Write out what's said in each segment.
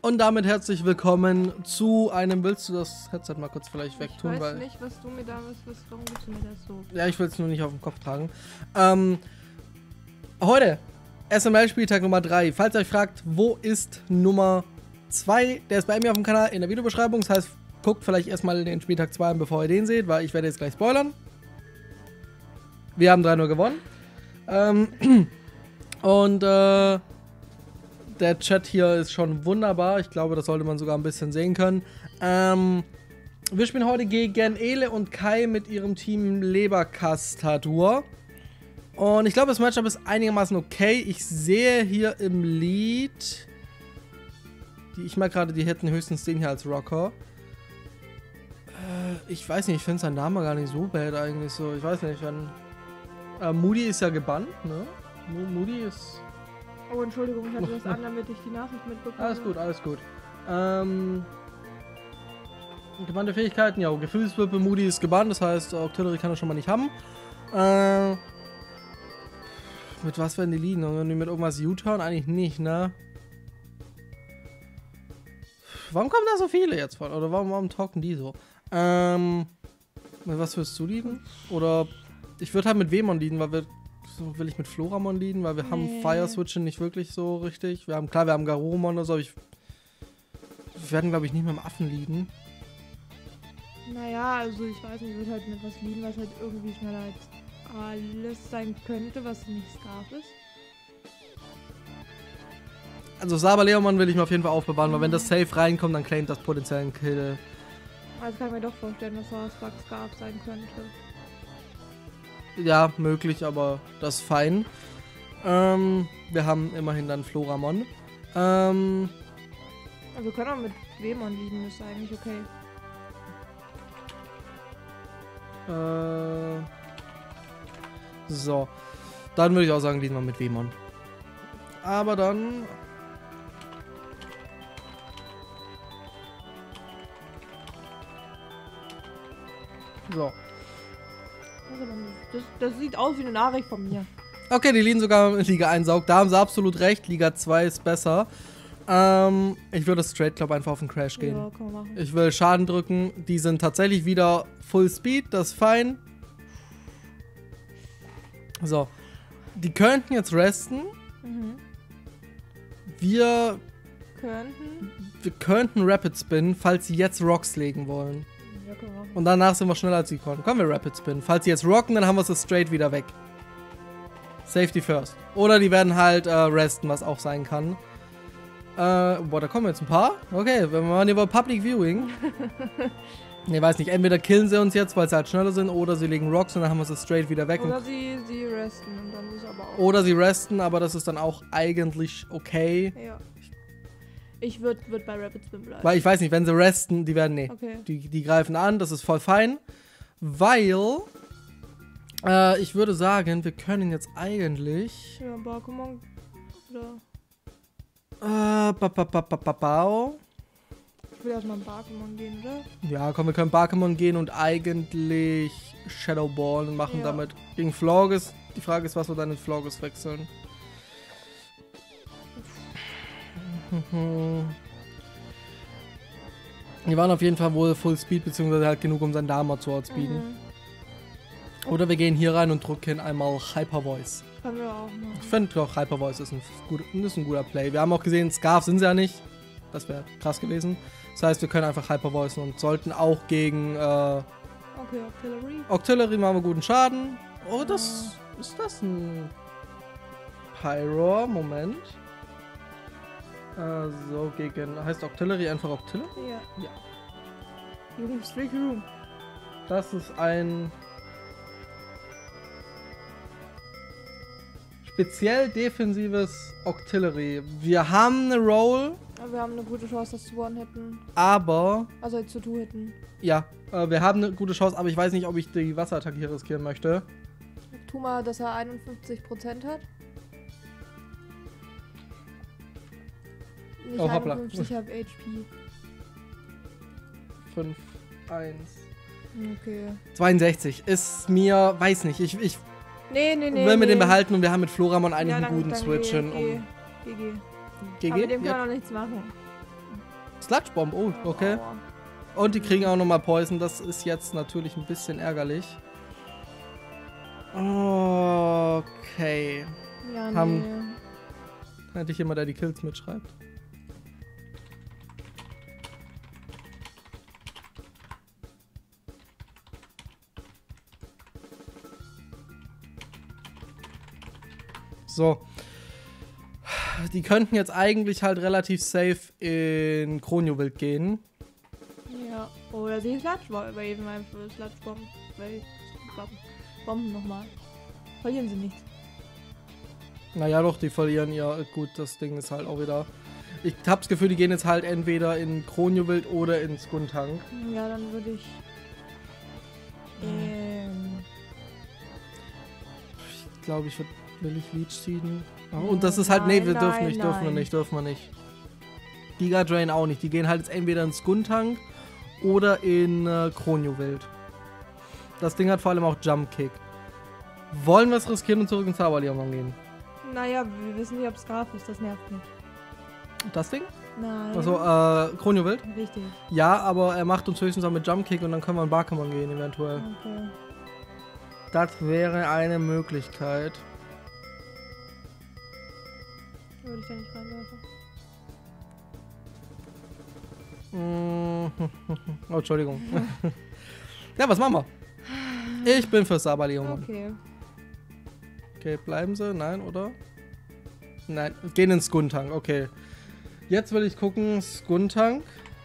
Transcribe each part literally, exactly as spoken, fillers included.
Und damit herzlich willkommen zu einem... Willst du das Headset mal kurz vielleicht wegtun? Ich weiß weil nicht, was du mir da... Was, was, warum gibst du mir das so? Ja, ich will es nur nicht auf dem Kopf tragen. Ähm, heute, S M L-Spieltag Nummer drei. Falls ihr euch fragt, wo ist Nummer zwei? Der ist bei mir auf dem Kanal in der Videobeschreibung. Das heißt, guckt vielleicht erstmal den Spieltag zwei an, bevor ihr den seht, weil ich werde jetzt gleich spoilern. Wir haben drei null gewonnen. Ähm, und äh, der Chat hier ist schon wunderbar. Ich glaube, das sollte man sogar ein bisschen sehen können. Ähm, wir spielen heute gegen Ele und Kai mit ihrem Team Leberkastadur. Und ich glaube, das Matchup ist einigermaßen okay. Ich sehe hier im Lead... Die, ich mag gerade, die hätten höchstens den hier als Rocker. Äh, ich weiß nicht, ich finde sein Name gar nicht so bad eigentlich so. Ich weiß nicht, wenn... Äh, Moody ist ja gebannt, ne? Moody ist... Oh, Entschuldigung, ich hatte das an, damit ich die Nachricht mitbekomme. Alles gut, alles gut. Ähm... Gebannte Fähigkeiten, ja, Gefühlswippe, Moody ist gebannt, das heißt, Octillery kann er schon mal nicht haben. Äh... Mit was werden die liegen? Irgendwie mit irgendwas U-Turn? Eigentlich nicht, ne? Warum kommen da so viele jetzt von? Oder warum, warum talken die so? Ähm... Mit was wirst du liegen? Oder... Ich würde halt mit Wemon liegen, weil wir... So will ich mit Floramon liegen, weil wir nee. haben Fire Switchen nicht wirklich so richtig. Wir haben, klar, wir haben Garurumon oder so, aber ich... Wir werden, glaube ich, nicht mit dem Affen liegen. Naja, also ich weiß nicht, ich würde halt mit was liegen, was halt irgendwie schneller als alles sein könnte, was nicht Scarf ist. Also Saberleomon will ich mir auf jeden Fall aufbewahren, mhm. weil wenn das Safe reinkommt, dann claimt das potenziellen Kill. Also kann ich mir doch vorstellen, dass Spark Scarf sein könnte. Ja, möglich, aber das ist fein. Ähm, wir haben immerhin dann Floramon. Ähm... Also wir können auch mit Wemon liegen, ist eigentlich okay. Äh... So. Dann würde ich auch sagen, liegen wir mit Wemon. Aber dann... So. Das, das sieht aus wie eine Nachricht von mir. Okay, die liegen sogar in Liga eins saugt. Da haben sie absolut recht. Liga zwei ist besser. Ähm, ich würde straight, glaube einfach auf den Crash gehen. Ja, kann man machen. Ich will Schaden drücken. Die sind tatsächlich wieder Full Speed. Das ist fein. So. Die könnten jetzt resten. Mhm. Wir... Könnten? Wir könnten Rapid Spin, falls sie jetzt Rocks legen wollen. Ja, kann man machen. Und danach sind wir schneller als sie können. Kommen wir Rapid Spin. Falls sie jetzt rocken, dann haben wir es straight wieder weg. Safety first. Oder die werden halt äh, resten, was auch sein kann. Äh, boah, da kommen jetzt ein paar. Okay, wir machen hier Public Viewing. Ne, weiß nicht. Entweder killen sie uns jetzt, weil sie halt schneller sind, oder sie legen Rocks und dann haben wir es straight wieder weg. Oder sie, sie resten und dann ist aber auch... Oder sie resten, aber das ist dann auch eigentlich okay. Ja. Ich würde würd bei Rapid Spin bleiben. Weil ich weiß nicht, wenn sie resten, die werden, nee. Okay. Die, die greifen an, das ist voll fein. Weil, äh, ich würde sagen, wir können jetzt eigentlich... Ja, Pokémon oder... Äh, ba, ba, ba, ba, ba, ba. Ich will erstmal ein Pokémon gehen, oder? Ja, komm, wir können Pokémon gehen und eigentlich Shadow Ball machen ja. damit gegen Florges. Die Frage ist, was wir dann in Florges wechseln. Die waren auf jeden Fall wohl Full Speed, beziehungsweise halt genug, um sein Dama zu outspeeden. Mhm. Oder wir gehen hier rein und drücken einmal Hyper Voice. Können wir auch machen. Ich finde doch, Hyper Voice ist ein, gut, ist ein guter Play. Wir haben auch gesehen, Scarf sind sie ja nicht. Das wäre krass gewesen. Das heißt, wir können einfach Hyper Voicen und sollten auch gegen äh, okay, Octillery. Octillery machen wir guten Schaden. Oh, das äh. ist das ein Pyro? Moment. Äh, so, gegen. Heißt Octillery einfach Octillery? Ja. Ja. Room, Streak Room. Das ist ein speziell defensives Octillery. Wir haben eine Roll. Aber wir haben eine gute Chance, das zu one-hitten. Aber. Also zu two-hitten. Ja, äh, wir haben eine gute Chance, aber ich weiß nicht, ob ich die Wasserattacke hier riskieren möchte. Tu mal, dass er einundfünfzig Prozent hat. Nicht oh, hoppla. einundfünfzig, ich habe H P. fünf, eins. Okay. zweiundsechzig. Ist mir, weiß nicht, ich, ich nee, nee, nee, will mir nee. den behalten und wir haben mit Floramon eigentlich ja, einen dann, guten dann Switch hin. G G. Um G G. G G? Aber mit dem Ja. kann er nichts machen. Sludge Bomb, oh, okay. Aua. Und die kriegen auch nochmal Poison. Das ist jetzt natürlich ein bisschen ärgerlich. Okay. Ja, Haben- nee. Hätte ich jemand, der die Kills mitschreibt. So. Die könnten jetzt eigentlich halt relativ safe in Kronjuwelt gehen. Ja. Oder sie Sludge Bomb, eben einfach Sludge Bomb. Weil Bomben, Bomben nochmal. Verlieren sie nichts. Naja, doch, die verlieren ja. Gut, das Ding ist halt auch wieder. Ich hab's Gefühl, die gehen jetzt halt entweder in Kronjuwelt oder in Skuntank. Ja, dann würde ich. Ähm. Ich glaube, ich würd, will ich Leech ziehen. Oh, und das ist halt. Nee, wir Nein, dürfen nein, nicht, dürfen wir nein. nicht, dürfen wir nicht. Giga Drain auch nicht. Die gehen halt jetzt entweder in Skuntank oder in äh, Kronjuwelt. Das Ding hat vor allem auch Jump Kick. Wollen wir es riskieren und zurück ins Zauberleon gehen? Naja, wir wissen nicht, ob es Graf ist, das nervt mich. Das Ding? Nein. Also, äh, Kronjuwelt? Richtig. Ja, aber er macht uns höchstens auch mit Jump Kick und dann können wir in Barkamon gehen, eventuell. Okay. Das wäre eine Möglichkeit. Würde ich da nicht reinwerfen. Mm, oh, Entschuldigung. Ja, was machen wir? Ich bin für Sabaleon. Okay. Okay, bleiben sie? Nein, oder? Nein, gehen in Skuntank, okay. Jetzt will ich gucken, Skuntank.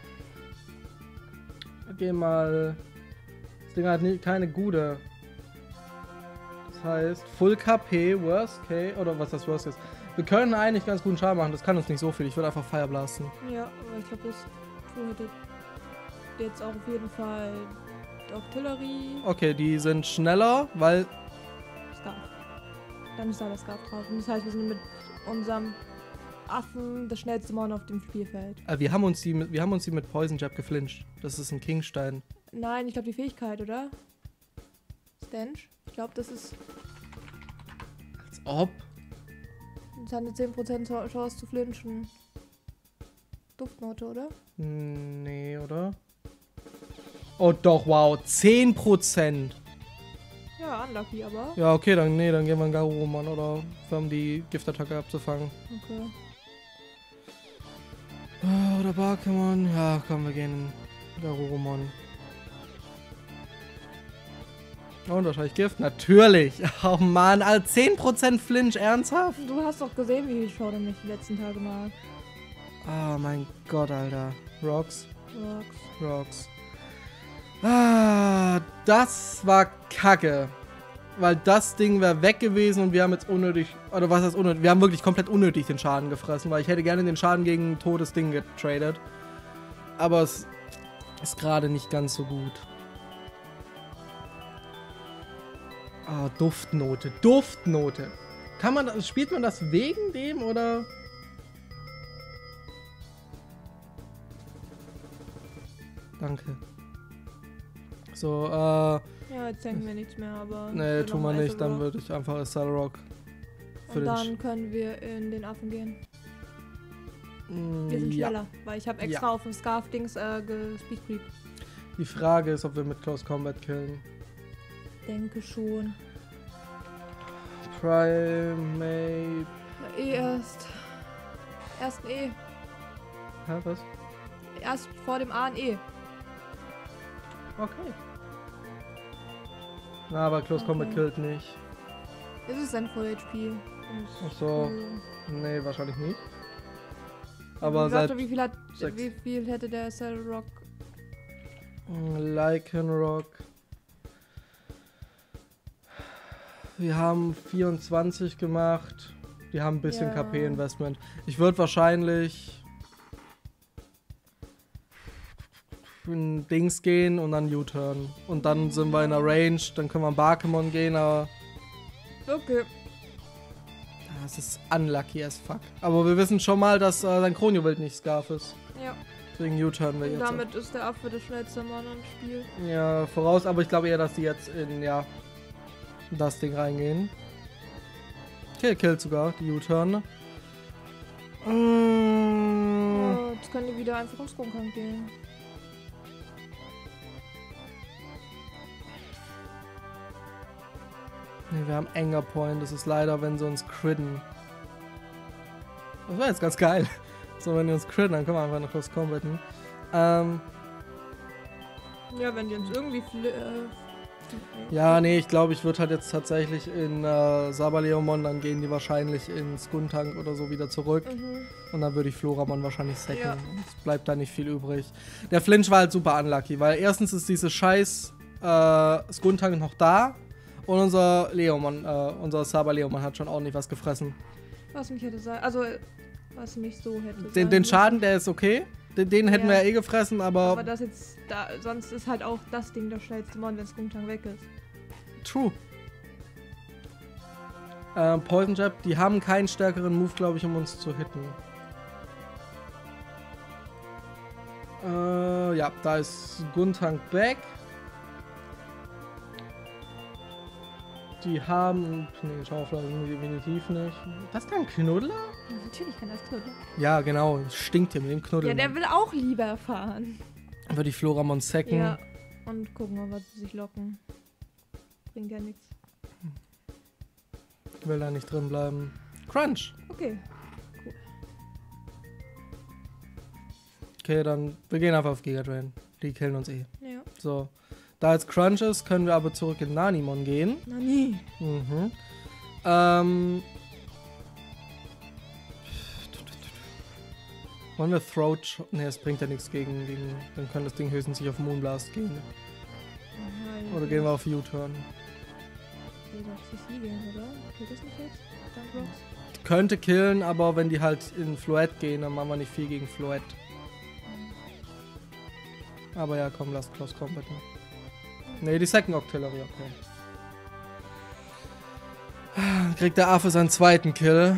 Geh mal. Das Ding hat nie, keine gute. Das heißt, Full K P, Worst K, oder was das Worst ist. Wir können eigentlich ganz guten Schaden machen, das kann uns nicht so viel. Ich würde einfach Fire blasten. Ja, aber ich glaube, das hätte jetzt auch auf jeden Fall Artillerie. Okay, die sind schneller, weil. Scarf. Dann ist da das Scarf drauf. Und das heißt, wir sind mit unserem Affen das schnellste Mon auf dem Spielfeld. Äh, wir, haben uns die mit, wir haben uns die mit Poison Jab geflincht. Das ist ein Kingstein. Nein, ich glaube die Fähigkeit, oder? Stench? Ich glaube, das ist. Als ob. Das hat eine zehn Prozent Chance zu flinchen. Duftnote, oder? Nee, oder? Oh doch, wow. zehn Prozent. Ja, unlucky, aber. Ja, okay, dann, nee, dann gehen wir in Garurumon oder um die Giftattacke abzufangen. Okay. Ah, oder Barkamon. Ja, komm, wir gehen in Garurumon. Und wahrscheinlich Gift? Natürlich. Oh Mann, all zehn Prozent Flinch, ernsthaft? Du hast doch gesehen, wie ich Showdown mich die letzten Tage mag. Oh mein Gott, Alter. Rocks. Rocks. Rocks. Ah, das war kacke. Weil das Ding wäre weg gewesen und wir haben jetzt unnötig, oder was heißt unnötig? Wir haben wirklich komplett unnötig den Schaden gefressen, weil ich hätte gerne den Schaden gegen ein totes Ding getradet. Aber es ist gerade nicht ganz so gut. Ah, Duftnote. Duftnote. Kann man das, spielt man das wegen dem oder? Danke. So, äh. Ja, jetzt denken wir nichts mehr, aber. Nee, tun wir nicht. Dann würde ich einfach Rock für Und den. dann können wir in den Affen gehen. Mm, Wir sind ja. schneller, weil ich habe extra Ja. auf dem Scarf-Dings äh, gespeedcreept. Die Frage ist, ob wir mit Close Combat killen. Denke schon. Primate. Na, eh erst. Erst ein E. Hä, was? Erst vor dem A ein E. Okay. Na, aber Close Okay. Combat killt nicht. Ist es denn Full H P? Ach so. Nee, wahrscheinlich nicht. Aber wie, seit warte, wie viel hat. sechs. Wie viel hätte der Cell Rock? Lycanroc. Wir haben vierundzwanzig gemacht. Die haben ein bisschen Ja. K P-Investment. Ich würde wahrscheinlich in Dings gehen und dann U-Turn. Und dann sind wir in der Range. Dann können wir in Barkamon gehen, aber Okay. das ist unlucky as fuck. Aber wir wissen schon mal, dass äh, sein Kronjuwelt nicht Scarf ist. Ja. Deswegen U-Turn wir Und jetzt. damit ist der Affe das schnellste Mann im Spiel. Ja, voraus, aber ich glaube eher, dass die jetzt in, ja, das Ding reingehen. Okay, killt sogar, die U-Turn. Mm, Gut, können die wieder einfach ins Grundkrank gehen. Ne, wir haben Anger Point. Das ist leider, wenn sie uns critten. Das war jetzt ganz geil. So, wenn die uns critten, dann können wir einfach noch Close Combaten. Ähm. Ja, wenn die uns irgendwie fl äh, Ja, nee, ich glaube, ich würde halt jetzt tatsächlich in äh, Sabaleomon, dann gehen die wahrscheinlich in Skuntank oder so wieder zurück. Mhm. Und dann würde ich Floramon wahrscheinlich sacken. Ja. Es bleibt da nicht viel übrig. Der Flinch war halt super unlucky, weil erstens ist diese scheiß äh, Skuntank noch da und unser Leomon, äh, unser Sabaleomon hat schon ordentlich was gefressen. Was mich hätte sein, also was mich so hätte Den, sein den müssen. Schaden, der ist okay. Den, den hätten Ja. wir ja eh gefressen, aber, Aber das jetzt, da, sonst ist halt auch das Ding das schnellste Mon, wenn Skuntank weg ist. true. Ähm, Poison Jab, die haben keinen stärkeren Move, glaube ich, um uns zu hitten. Äh, ja, da ist Skuntank back. Die haben. Nee, Schaufladen definitiv nicht. Das kann ein Knuddler? Ja, natürlich kann das knuddeln. Ja, genau. Stinkt hier mit dem Knuddel. Ja, der will auch lieber fahren. Würde ich Floramon sacken. Ja. Und gucken, ob wir sich locken. Bringt ja nichts. Will da nicht drin bleiben. Crunch. Okay. Okay, dann. Wir gehen einfach auf Gigadrain. Die killen uns eh. Ja. So. Da jetzt Crunch ist, können wir aber zurück in Nanimon gehen. Na nie. Mhm. Ähm. Wollen wir Throat... Ne, es bringt ja nichts gegen, gegen... Dann kann das Ding höchstens sich auf Moonblast gehen. Aha, Oder gehen wir auf U-Turn. Ich will auf C C gehen, oder? Geht das nicht jetzt? Dank Könnte killen, aber wenn die halt in Floette gehen, dann machen wir nicht viel gegen Floette. Aber ja, komm, lasst Close Combat. Ne, die Second Octillery, okay. Kriegt der Affe seinen zweiten Kill.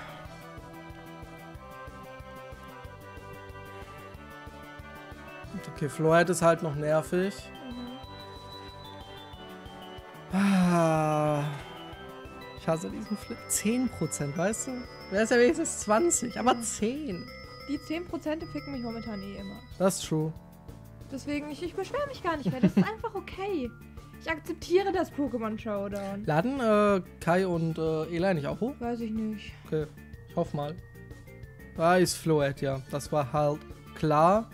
Okay, Floette ist halt noch nervig. Mhm. Ah, ich hasse diesen Flip. zehn Prozent, weißt du? Wäre es ja wenigstens zwanzig, aber zehn. Die zehn Prozent ficken mich momentan eh immer. Das ist true. Deswegen, ich, ich beschwere mich gar nicht mehr. Das ist einfach okay. Ich akzeptiere das Pokémon Showdown. Laden äh, Kai und äh, Eli nicht auch hoch? Weiß ich nicht. Okay, ich hoffe mal. Da ist Floette, ja. Das war halt klar.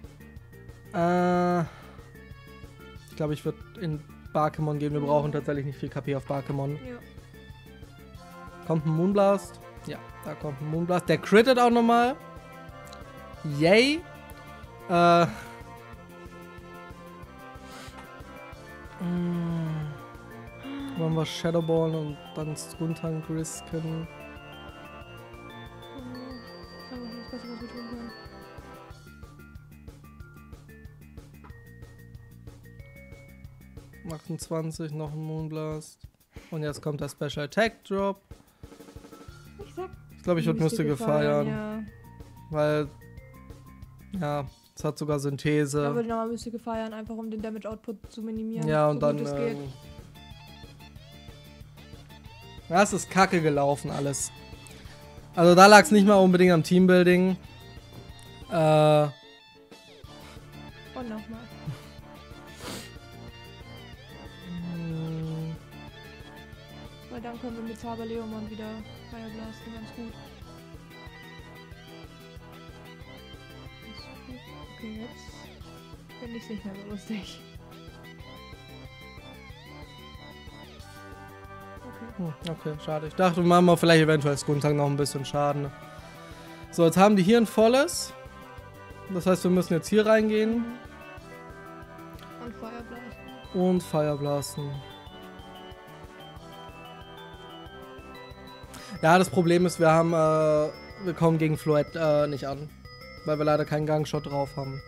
Äh, ich glaube, ich würde in Bakemon gehen. Wir brauchen tatsächlich nicht viel K P auf Bakemon. Ja. Kommt ein Moonblast. Ja, da kommt ein Moonblast. Der crittet auch nochmal. Yay. Äh. Mm. Wollen wir Shadowball und dann Skuntank risken? Oh, das Beste, was wir tun können. achtundzwanzig, noch ein Moonblast. Und jetzt kommt der Special Attack Drop. Ich sag. Ich glaube, ich würde Mystige feiern. Ja. Weil. Ja, es hat sogar Da Synthese. würde ich nochmal Mystige feiern, einfach um den Damage Output zu minimieren. Ja, und so dann. gut es geht. Ähm, das ist kacke gelaufen alles. Also da lag es nicht mal unbedingt am Teambuilding. Äh. Und nochmal. mm, Weil dann können wir mit Sabaleomon wieder Fire blasten, ganz gut. Okay, jetzt finde ich es nicht mehr so lustig. Okay. hm, Okay, schade. Ich dachte, wir machen mal vielleicht eventuell Skuntank noch ein bisschen Schaden. So, jetzt haben die hier ein volles. Das heißt, wir müssen jetzt hier reingehen Und Fire blasten. und Fire blasten. Ja, das Problem ist, wir haben, äh, wir kommen gegen Floette äh, nicht an. Weil wir leider keinen Gangshot drauf haben.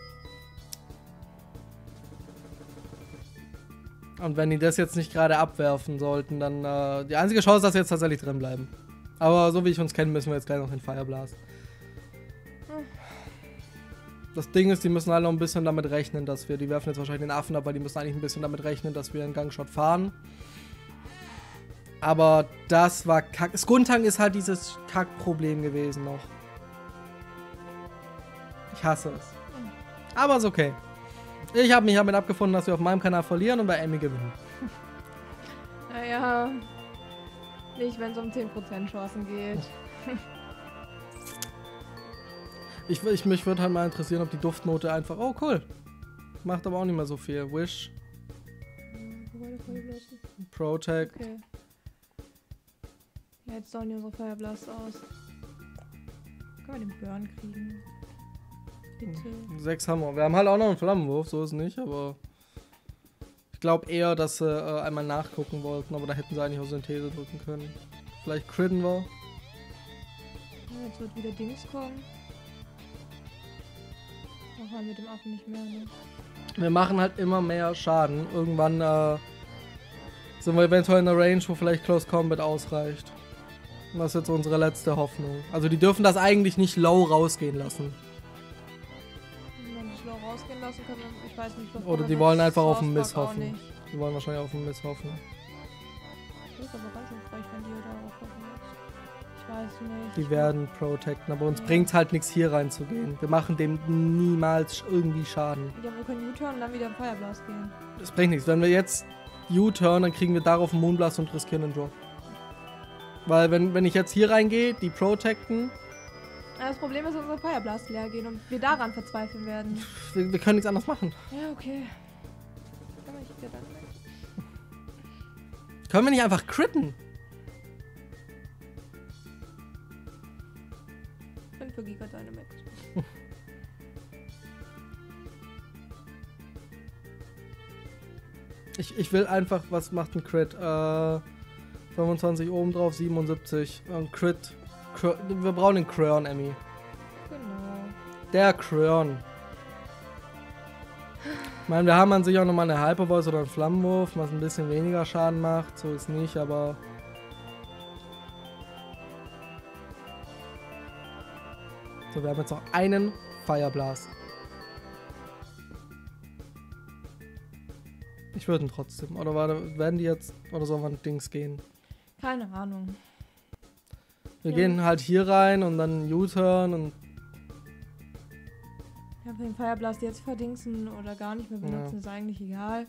Und wenn die das jetzt nicht gerade abwerfen sollten, dann, äh, die einzige Chance ist, dass wir jetzt tatsächlich drin bleiben. Aber so wie ich uns kenne, müssen wir jetzt gleich noch den Fire Blast. Hm. Das Ding ist, die müssen halt noch ein bisschen damit rechnen, dass wir, die werfen jetzt wahrscheinlich den Affen ab, weil die müssen eigentlich ein bisschen damit rechnen, dass wir einen Gangshot fahren. Aber das war kack. Skuntank ist halt dieses Kackproblem gewesen noch. Ich Ich hasse es. Aber ist okay. Ich habe mich damit abgefunden, dass wir auf meinem Kanal verlieren und bei Emmy gewinnen. Naja, nicht, wenn es um zehn Prozent Chancen geht. Ich, ich, mich würde halt mal interessieren, ob die Duftnote einfach... Oh, cool. Macht aber auch nicht mehr so viel. Wish. Protect. Okay. Ja, jetzt sollen die unsere Fire Blast aus. Können wir den Burn kriegen? Bitte. Sechs haben wir. Wir haben halt auch noch einen Flammenwurf, so ist es nicht, aber... Ich glaube eher, dass sie äh, einmal nachgucken wollten, aber da hätten sie eigentlich auch Synthese drücken können. Vielleicht critten wir. Ja, jetzt wird wieder Dings kommen. Machen wir mit dem Affen nicht mehr, ne? Wir machen halt immer mehr Schaden. Irgendwann äh, sind wir eventuell in der Range, wo vielleicht Close Combat ausreicht. Und das ist jetzt unsere letzte Hoffnung. Also die dürfen das eigentlich nicht low rausgehen lassen. Wenn man das low rausgehen lassen kann, ich weiß nicht, was... Oder die wollen einfach auf den Miss Sourcepark auch hoffen. nicht. Die wollen wahrscheinlich auf den Miss hoffen. Das ist aber ganz schön frech, wenn die da auch hoffen jetzt. Ich weiß nicht. Die werden protecten, aber uns Ja. bringt halt nichts hier reinzugehen. Wir machen dem niemals irgendwie Schaden. Ja, wir können U-Turn und dann wieder in Fire Blast gehen. Das bringt nichts. Wenn wir jetzt U-Turn, dann kriegen wir darauf einen Moonblast und riskieren den Drop. Weil wenn, wenn ich jetzt hier reingehe, die protecten, Ja, das Problem ist, dass unsere Fire Blast leer gehen und wir daran verzweifeln werden. wir, wir können nichts anderes machen. Ja, okay. Kann man hier dann weg? Können wir nicht einfach critten? fünf Giga Dynamax. Ich, ich will einfach, was macht ein Crit? Äh, fünfundzwanzig oben drauf, siebenundsiebzig. Ein Crit. Cr wir brauchen den Cryon, Emmy. Genau. Der Cryon. Ich meine, wir haben an sich auch nochmal eine Hyper Voice oder einen Flammenwurf, was ein bisschen weniger Schaden macht. So ist nicht, aber... So, wir haben jetzt noch einen Fire Blast. Ich würde ihn trotzdem. Oder warte, werden die jetzt... Oder sollen wir ein Dings gehen? Keine Ahnung. Wir Ja. gehen halt hier rein und dann U-Turn und... Ja, für den Fire Blast jetzt verdingsen oder gar nicht mehr benutzen, Ja. ist eigentlich egal.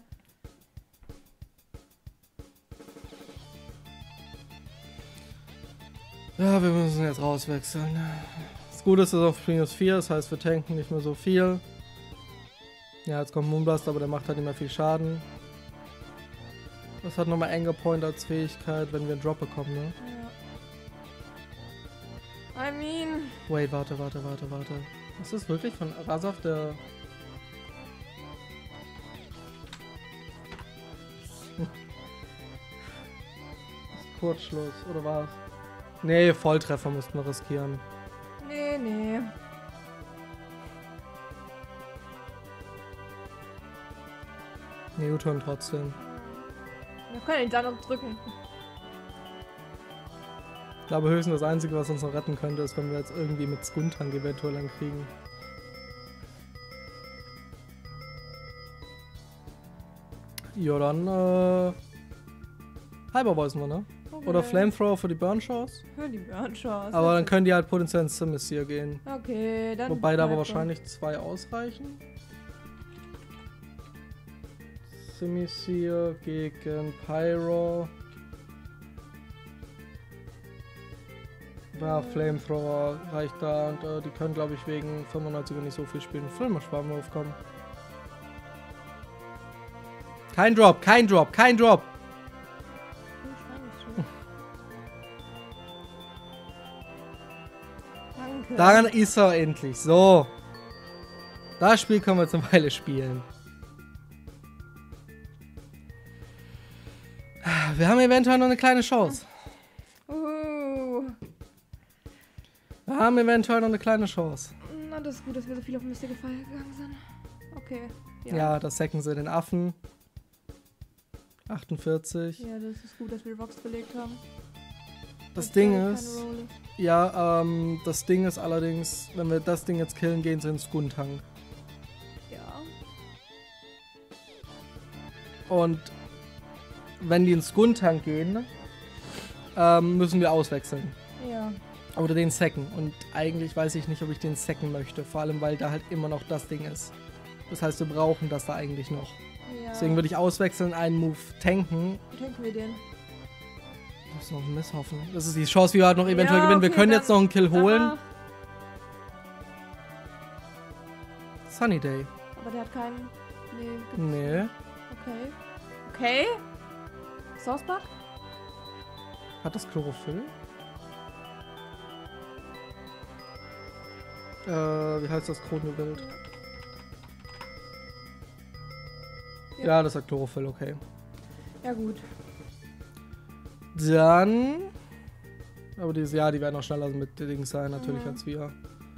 Ja, wir müssen jetzt rauswechseln. Das Gute ist, es ist auf minus vier, das heißt, wir tanken nicht mehr so viel. Ja, jetzt kommt Moonblast, aber der macht halt nicht mehr viel Schaden. Das hat nochmal Anger Point als Fähigkeit, wenn wir einen Drop bekommen, ne? Ja. I mean... Wait, warte, warte, warte, warte. Ist das wirklich von Razov der... Kurzschluss, oder war's? Nee, Volltreffer mussten wir riskieren. Nee, nee. Nee, U-Turn trotzdem. Wir können ihn dann noch drücken. Ich glaube höchstens das Einzige, was uns noch retten könnte, ist, wenn wir jetzt irgendwie mit Skuntank eventuell dann kriegen. Ja, dann, äh... Hyper Voice wir, ne? Okay. Oder Flamethrower für die Burn-Shows. Für die Burn-Shows. Aber dann können die halt potenziell ins Simisear gehen. Okay, dann... Wobei da aber Hyper. wahrscheinlich zwei ausreichen. Simisear gegen Pyro. Ja, Flamethrower reicht da und äh, die können, glaube ich, wegen fünfundneunzig nicht so viel spielen. Filmsparmen aufkommen. Kein Drop, kein Drop, kein Drop! Danke. Daran ist er endlich. So. Das Spiel können wir jetzt eine Weile spielen. Wir haben eventuell noch eine kleine Chance. Uh. Wir haben eventuell noch eine kleine Chance. Na, das ist gut, dass wir so viel auf Mystic Fire gegangen sind. Okay. Ja, das sacken sie den Affen. achtundvierzig. Ja, das ist gut, dass wir Rocks belegt haben. Das Weil Ding keine ist, Roll ist. ja, ähm, das Ding ist allerdings, wenn wir das Ding jetzt killen, gehen sie ins Skuntank. Ja. Und wenn die ins Skuntank gehen, ähm, müssen wir auswechseln. Ja. Oder den sacken. Und eigentlich weiß ich nicht, ob ich den sacken möchte. Vor allem, weil da halt immer noch das Ding ist. Das heißt, wir brauchen das da eigentlich noch. Ja. Deswegen würde ich auswechseln, einen Move tanken. Tanken wir den. Das ist noch ein Misshoffen. Das ist die Chance, wie wir halt noch eventuell Ja, gewinnen. Wir okay, können dann- jetzt noch einen Kill holen. Aha. Sunny Day. Aber der hat keinen... Nee. gibt's Nee. nicht. Okay. Okay. Sauceback? Hat das Chlorophyll? Äh, wie heißt das Kronenbild? Ja. Ja, das hat Chlorophyll, okay. Ja gut. Dann... Aber diese, ja, die werden auch schneller mit Dings sein, natürlich, Mhm. als wir.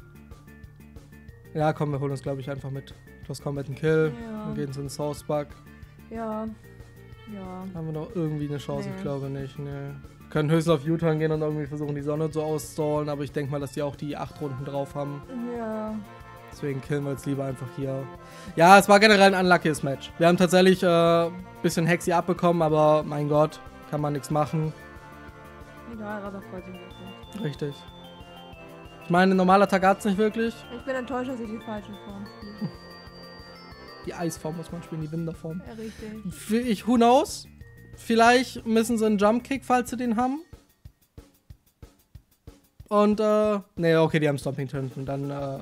Ja, komm, wir holen uns, glaube ich, einfach mit. Du hast Combat einen Kill. Ja. Dann gehen sie ins Sourceback. Ja. Ja. Haben wir noch irgendwie eine Chance? Nee. Ich glaube nicht, ne. Können höchstens auf U-Turn gehen und irgendwie versuchen, die Sonne zu ausstallen, aber ich denke mal, dass die auch die acht Runden drauf haben. Ja. Deswegen killen wir jetzt lieber einfach hier. Ja, es war generell ein unluckyes Match. Wir haben tatsächlich ein äh, bisschen Hexi abbekommen, aber mein Gott, kann man nichts machen. Egal, aber freut sich wirklich. Richtig. Ich meine, normaler Tag hat's nicht wirklich. Ich bin enttäuscht, dass ich die falsche Form spiele. Die Eisform muss man spielen, die Winterform. Ja, richtig. Für ich, who knows? Vielleicht müssen sie einen Jumpkick, falls sie den haben. Und, äh, ne, okay, die haben Stomping Turn. Und dann, äh,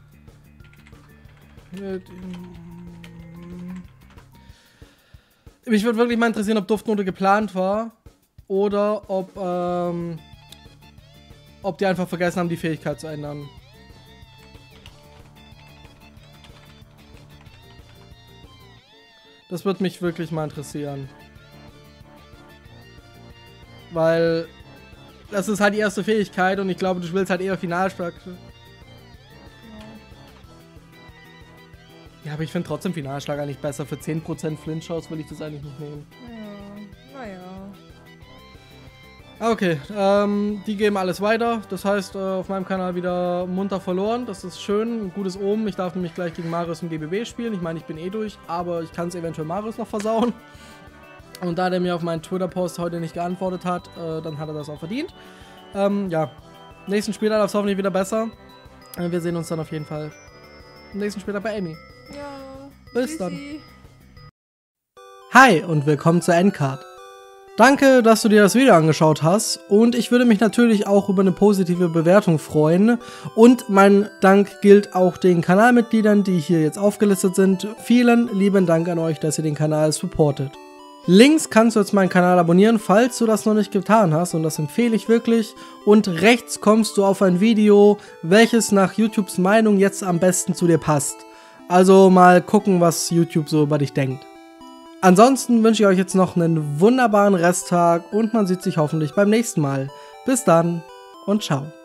mich würde wirklich mal interessieren, ob Duftnote geplant war. Oder ob, ähm, ob die einfach vergessen haben, die Fähigkeit zu ändern. Das würde mich wirklich mal interessieren. Weil das ist halt die erste Fähigkeit und ich glaube, du willst halt eher Finalschlag. Ja, aber ich finde trotzdem Finalschlag eigentlich besser. Für zehn Prozent Flinch-Chance will ich das eigentlich nicht nehmen. Ja, naja. Okay, ähm, die geben alles weiter. Das heißt, äh, auf meinem Kanal wieder munter verloren. Das ist schön, ein gutes Omen. Ich darf nämlich gleich gegen Marius im G B B spielen. Ich meine, ich bin eh durch, aber ich kann es eventuell Marius noch versauen. Und da der mir auf meinen Twitter-Post heute nicht geantwortet hat, äh, dann hat er das auch verdient. Ähm, ja, nächsten Spieltag läuft es hoffentlich wieder besser. Äh, wir sehen uns dann auf jeden Fall im nächsten Spieltag bei Amy. Ja. Bis dann. Tschüssi. Hi und willkommen zur Endcard. Danke, dass du dir das Video angeschaut hast und ich würde mich natürlich auch über eine positive Bewertung freuen und mein Dank gilt auch den Kanalmitgliedern, die hier jetzt aufgelistet sind. Vielen lieben Dank an euch, dass ihr den Kanal supportet. Links kannst du jetzt meinen Kanal abonnieren, falls du das noch nicht getan hast und das empfehle ich wirklich. Und rechts kommst du auf ein Video, welches nach YouTubes Meinung jetzt am besten zu dir passt. Also mal gucken, was YouTube so über dich denkt. Ansonsten wünsche ich euch jetzt noch einen wunderbaren Resttag und man sieht sich hoffentlich beim nächsten Mal. Bis dann und ciao.